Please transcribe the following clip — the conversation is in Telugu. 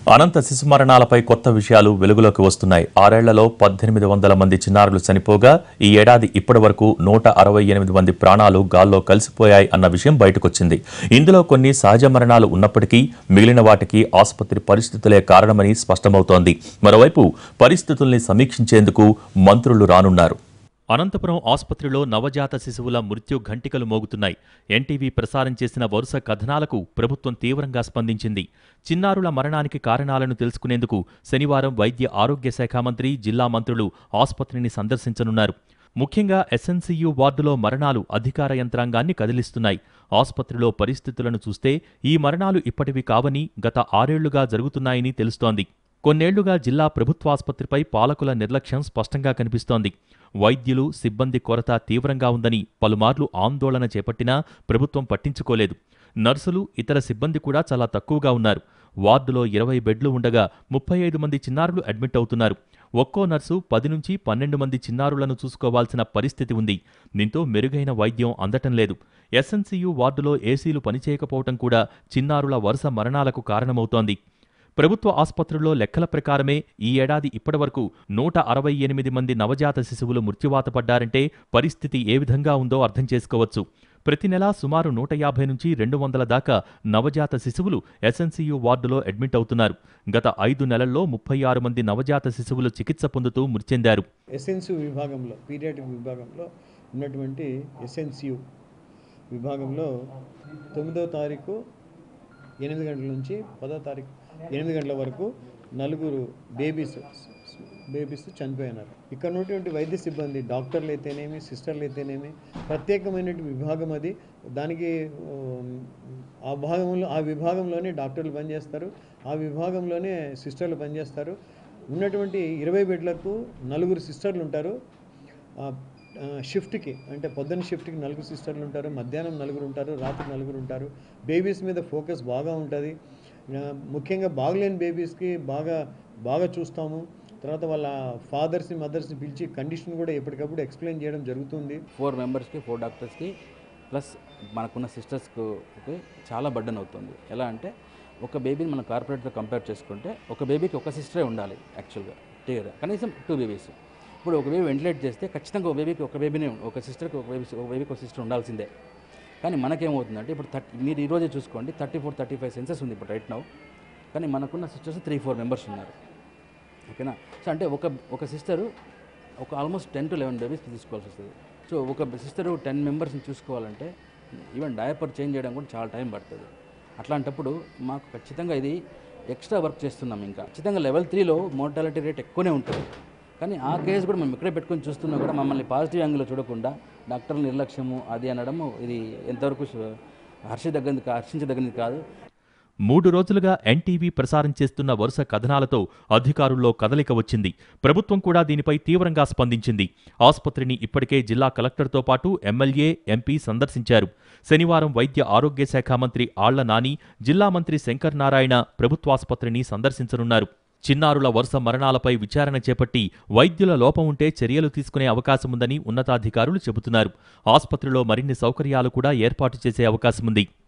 అనంత శిశు మరణాలపై కొత్త విషయాలు వెలుగులోకి వస్తున్నాయి. 6 ఏళ్లలో 1800 మంది చిన్నారులు చనిపోగా ఈ ఏడాది ఇప్పటి వరకు 168 మంది ప్రాణాలు గాల్లో కలిసిపోయాయి అన్న విషయం బయటకొచ్చింది. ఇందులో కొన్ని సహజ మరణాలు ఉన్నప్పటికీ మిగిలిన వాటికి ఆసుపత్రి పరిస్థితులే కారణమని స్పష్టమవుతోంది. మరోవైపు పరిస్థితుల్ని సమీక్షించేందుకు మంత్రులు రానున్నారు. అనంతపురం ఆసుపత్రిలో నవజాత శిశువుల మృత్యు ఘంటికలు మోగుతున్నాయి. ఎన్టీవీ ప్రసారం చేసిన వరుస కథనాలకు ప్రభుత్వం తీవ్రంగా స్పందించింది. చిన్నారుల మరణానికి కారణాలను తెలుసుకునేందుకు శనివారం వైద్య ఆరోగ్య శాఖ మంత్రి, జిల్లా మంత్రులు ఆసుపత్రిని సందర్శించనున్నారు. ముఖ్యంగా ఎస్ఎన్సీయూ వార్డులో మరణాలు అధికార యంత్రాంగాన్ని కదిలిస్తున్నాయి. ఆసుపత్రిలో పరిస్థితులను చూస్తే ఈ మరణాలు ఇప్పటివి కావని, గత 6 ఏళ్లుగా జరుగుతున్నాయని తెలుస్తోంది. కొన్నేళ్లుగా జిల్లా ప్రభుత్వాసుపత్రిపై పాలకుల నిర్లక్ష్యం స్పష్టంగా కనిపిస్తోంది. వైద్యులు, సిబ్బంది కొరత తీవ్రంగా ఉందని పలుమార్లు ఆందోళన చేపట్టినా ప్రభుత్వం పట్టించుకోలేదు. నర్సులు, ఇతర సిబ్బంది కూడా చాలా తక్కువగా ఉన్నారు. వార్డులో 20 బెడ్లు ఉండగా 35 మంది చిన్నారులు అడ్మిట్ అవుతున్నారు. ఒక్కో నర్సు 10 నుంచి 12 మంది చిన్నారులను చూసుకోవాల్సిన పరిస్థితి ఉంది. దీంతో మెరుగైన వైద్యం అందటం లేదు. ఎస్ఎన్సీయూ వార్డులో ఏసీలు పనిచేయకపోవటం కూడా చిన్నారుల వరుస మరణాలకు కారణమవుతోంది. ప్రభుత్వ ఆసుపత్రుల్లో లెక్కల ప్రకారమే ఈ ఏడాది ఇప్పటివరకు 168 మంది నవజాత శిశువులు మృత్యువాత పడ్డారంటే పరిస్థితి ఏ విధంగా ఉందో అర్థం చేసుకోవచ్చు. ప్రతి నెలా సుమారు 150 నుంచి 200 దాకా నవజాత శిశువులు ఎస్ఎన్సీయూ వార్డులో అడ్మిట్ అవుతున్నారు. గత 5 నెలల్లో 36 మంది నవజాత శిశువులు చికిత్స పొందుతూ మృతి చెందారు. ఎస్ఎన్సీయూ విభాగంలో, పీడియాట్రిక్ విభాగంలో ఉన్నటువంటి ఎస్ఎన్సీయూ విభాగంలో 9వ తారీఖు 8 గంటల నుంచి 10వ తారీఖు 8 గంటల వరకు 4 బేబీస్ చనిపోయినారు. ఇక్కడ ఉన్నటువంటి వైద్య సిబ్బంది, డాక్టర్లు అయితేనేమి, సిస్టర్లు అయితేనేమి, ప్రత్యేకమైన విభాగం అది. దానికి ఆ విభాగంలోనే డాక్టర్లు పనిచేస్తారు, ఆ విభాగంలోనే సిస్టర్లు పనిచేస్తారు. ఉన్నటువంటి 20 బెడ్లకు 4 సిస్టర్లు ఉంటారు. షిఫ్ట్కి అంటే పొద్దున్న షిఫ్ట్కి 4 సిస్టర్లు ఉంటారు, మధ్యాహ్నం 4 ఉంటారు, రాత్రి 4 ఉంటారు. బేబీస్ మీద ఫోకస్ బాగా ఉంటుంది. ముఖ్యంగా బాగలేని బేబీస్కి బాగా చూస్తాము. తర్వాత వాళ్ళ ఫాదర్స్ని, మదర్స్ని పిలిచి కండిషన్ కూడా ఎప్పటికప్పుడు ఎక్స్ప్లెయిన్ చేయడం జరుగుతుంది. 4 మెంబర్స్కి 4 డాక్టర్స్కి ప్లస్ మనకున్న సిస్టర్స్కి చాలా బర్డెన్ అవుతుంది. ఎలా అంటే ఒక బేబీని మనం కార్పొరేట్తో కంపేర్ చేసుకుంటే ఒక బేబీకి ఒక సిస్టరే ఉండాలి యాక్చువల్గా, కనీసం 2 బేబీస్. ఇప్పుడు ఒక బేబీ వెంటిలేట్ చేస్తే ఖచ్చితంగా ఒక బేబీని ఒక సిస్టర్కి ఒక బేబీకి ఒక సిస్టర్ ఉండాల్సిందే. కానీ మనకేమవుతుందంటే ఇప్పుడు మీరు ఈరోజే చూసుకోండి, 34-35 సెన్సెస్ ఉంది ఇప్పుడు రైట్ నౌ. కానీ మనకున్న సిస్టర్స్ 3-4 మెంబర్స్ ఉన్నారు. ఓకేనా? సో అంటే ఒక సిస్టరు ఆల్మోస్ట్ 10 to 11 బేబీస్ తీసుకోవాల్సి వస్తుంది. సో ఒక సిస్టరు 10 మెంబర్స్ని చూసుకోవాలంటే ఈవెన్ డయాపర్ చేంజ్ చేయడం కూడా చాలా టైం పడుతుంది. అట్లాంటప్పుడు మాకు ఖచ్చితంగా ఇది ఎక్స్ట్రా వర్క్ చేస్తున్నాం. ఇంకా ఖచ్చితంగా లెవెల్ 3లో మోర్టాలిటీ రేట్ ఎక్కువనే ఉంటుంది. కానీ ఆ కేసు కూడా మేము ఇక్కడే పెట్టుకొని చూస్తున్నా కూడా మమ్మల్ని పాజిటివ్ యాంగిల్లో చూడకుండా డాక్టర్ల నిర్లక్ష్యము అది అనడము ఇది ఎంతవరకు హర్షించదగ్గది కాదు. 3 రోజులుగా ఎన్టీవీ ప్రసారం చేస్తున్న వరుస కథనాలతో అధికారుల్లో కదలిక వచ్చింది. ప్రభుత్వం కూడా దీనిపై తీవ్రంగా స్పందించింది. ఆసుపత్రిని ఇప్పటికే జిల్లా కలెక్టర్తో పాటు ఎమ్మెల్యే, ఎంపీ సందర్శించారు. శనివారం వైద్య ఆరోగ్య శాఖ మంత్రి ఆళ్ల నాని, జిల్లా మంత్రి శంకర్ నారాయణ ప్రభుత్వాసుపత్రిని సందర్శించనున్నారు. చిన్నారుల వరుస మరణాలపై విచారణ చేపట్టి వైద్యుల లోపం ఉంటే చర్యలు తీసుకునే అవకాశముందని ఉన్నతాధికారులు చెబుతున్నారు. ఆసుపత్రిలో మరిన్ని సౌకర్యాలు కూడా ఏర్పాటు చేసే అవకాశముంది.